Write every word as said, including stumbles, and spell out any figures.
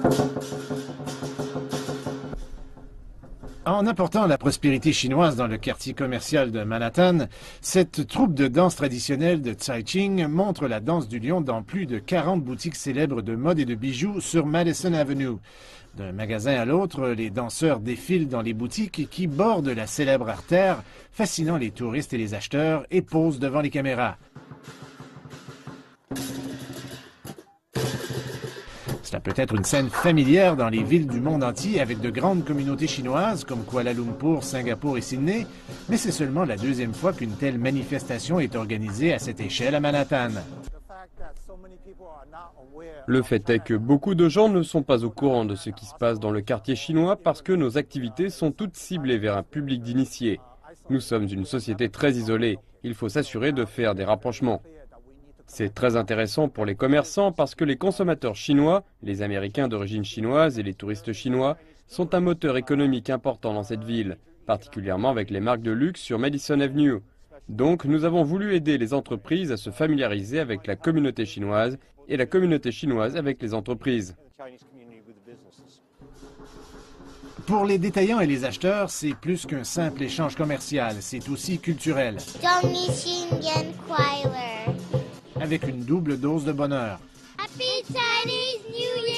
En apportant la prospérité chinoise dans le quartier commercial de Manhattan, cette troupe de danse traditionnelle de Tsai Ching montre la danse du lion dans plus de quarante boutiques célèbres de mode et de bijoux sur Madison Avenue. D'un magasin à l'autre, les danseurs défilent dans les boutiques qui bordent la célèbre artère, fascinant les touristes et les acheteurs, et posent devant les caméras. Cela peut être une scène familière dans les villes du monde entier avec de grandes communautés chinoises comme Kuala Lumpur, Singapour et Sydney, mais c'est seulement la deuxième fois qu'une telle manifestation est organisée à cette échelle à Manhattan. Le fait est que beaucoup de gens ne sont pas au courant de ce qui se passe dans le quartier chinois parce que nos activités sont toutes ciblées vers un public d'initiés. Nous sommes une société très isolée, il faut s'assurer de faire des rapprochements. C'est très intéressant pour les commerçants parce que les consommateurs chinois, les Américains d'origine chinoise et les touristes chinois sont un moteur économique important dans cette ville, particulièrement avec les marques de luxe sur Madison Avenue. Donc nous avons voulu aider les entreprises à se familiariser avec la communauté chinoise et la communauté chinoise avec les entreprises. Pour les détaillants et les acheteurs, c'est plus qu'un simple échange commercial, c'est aussi culturel. Avec une double dose de bonheur. Happy Chinese New Year!